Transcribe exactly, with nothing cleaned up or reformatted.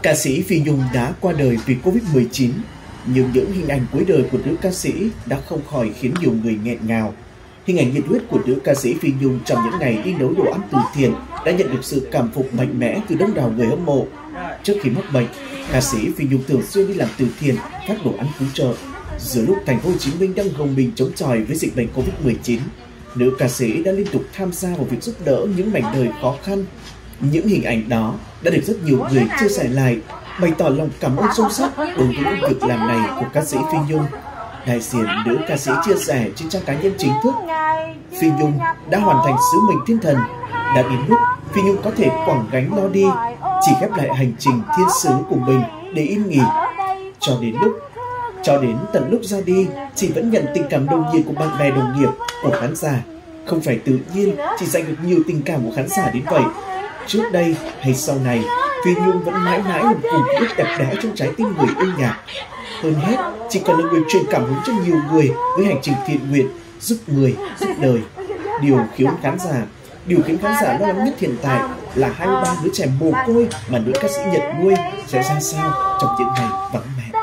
Ca sĩ Phi Nhung đã qua đời vì Covid mười chín, nhưng những hình ảnh cuối đời của nữ ca sĩ đã không khỏi khiến nhiều người nghẹn ngào. Hình ảnh nhiệt huyết của nữ ca sĩ Phi Nhung trong những ngày đi nấu đồ ăn từ thiện đã nhận được sự cảm phục mạnh mẽ từ đông đảo người hâm mộ. Trước khi mắc bệnh, ca sĩ Phi Nhung thường xuyên đi làm từ thiện, phát đồ ăn cứu trợ. Giữa lúc thành phố Hồ Chí Minh đang gồng mình chống chọi với dịch bệnh Covid mười chín, nữ ca sĩ đã liên tục tham gia vào việc giúp đỡ những mảnh đời khó khăn. Những hình ảnh đó đã được rất nhiều người chia sẻ lại, bày tỏ lòng cảm ơn sâu sắc đối với những việc làm này của ca sĩ Phi Nhung. Đại diện nữ ca sĩ chia sẻ trên trang cá nhân chính thức: Phi Nhung đã hoàn thành sứ mệnh thiên thần, đã đến lúc Phi Nhung có thể quẳng gánh lo đi, chỉ khép lại hành trình thiên sứ của mình để yên nghỉ. Cho đến lúc cho đến tận lúc ra đi, chị vẫn nhận tình cảm nồng nhiệt của bạn bè đồng nghiệp, của khán giả. Không phải tự nhiên chị giành được nhiều tình cảm của khán giả đến vậy. Trước đây hay sau này, Phi Nhung vẫn mãi mãi là một vùng đất đẹp đẽ trong trái tim người yêu nhạc. Hơn hết, chị còn là người truyền cảm hứng cho nhiều người với hành trình thiện nguyện, giúp người, giúp đời. Điều khiến khán giả, điều khiến khán giả lo lắng nhất hiện tại là hai mươi ba đứa trẻ mồ côi mà nữ ca sĩ Nhật nuôi sẽ ra sao trong những ngày vắng mẹ.